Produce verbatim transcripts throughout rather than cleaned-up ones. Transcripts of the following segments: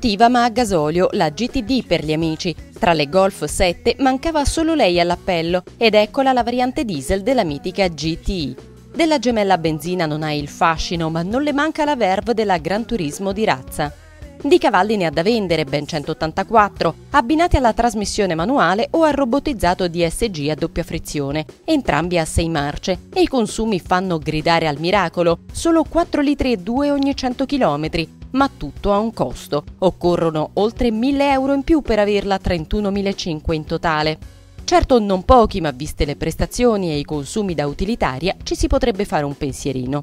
Sportiva ma a gasolio, la G T D per gli amici. Tra le Golf sette mancava solo lei all'appello ed eccola la variante diesel della mitica G T I. Della gemella a benzina non ha il fascino, ma non le manca la verve della Gran Turismo di razza. Di cavalli ne ha da vendere, ben centottantaquattro, abbinati alla trasmissione manuale o al robotizzato D S G a doppia frizione, entrambi a sei marce, e i consumi fanno gridare al miracolo, solo quattro litri e due ogni cento chilometri, ma tutto ha un costo. Occorrono oltre mille euro in più per averla, trentunomilacinquecento in totale. Certo non pochi, ma viste le prestazioni e i consumi da utilitaria ci si potrebbe fare un pensierino.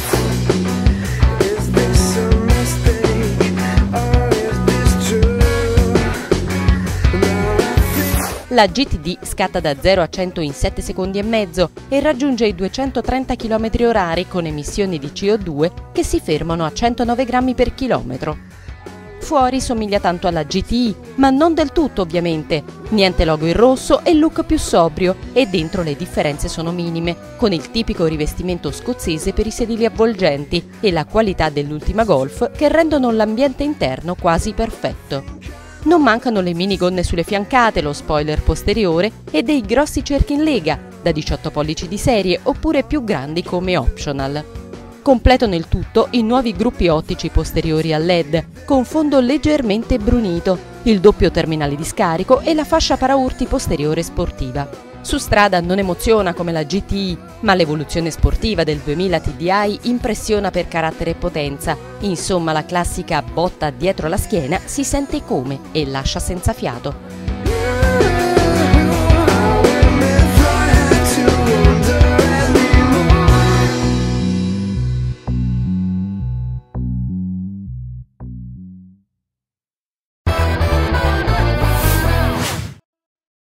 La G T D scatta da zero a cento in sette secondi e mezzo e raggiunge i duecentotrenta chilometri orari con emissioni di C O due che si fermano a centonove grammi per chilometro. Fuori somiglia tanto alla G T I, ma non del tutto ovviamente. Niente logo in rosso e look più sobrio, e dentro le differenze sono minime, con il tipico rivestimento scozzese per i sedili avvolgenti e la qualità dell'ultima Golf che rendono l'ambiente interno quasi perfetto. Non mancano le minigonne sulle fiancate, lo spoiler posteriore e dei grossi cerchi in lega, da diciotto pollici di serie oppure più grandi come optional. Completano il tutto i nuovi gruppi ottici posteriori a L E D, con fondo leggermente brunito, il doppio terminale di scarico e la fascia paraurti posteriore sportiva. Su strada non emoziona come la G T I, ma l'evoluzione sportiva del duemila T D I impressiona per carattere e potenza. Insomma, la classica botta dietro la schiena si sente come e lascia senza fiato.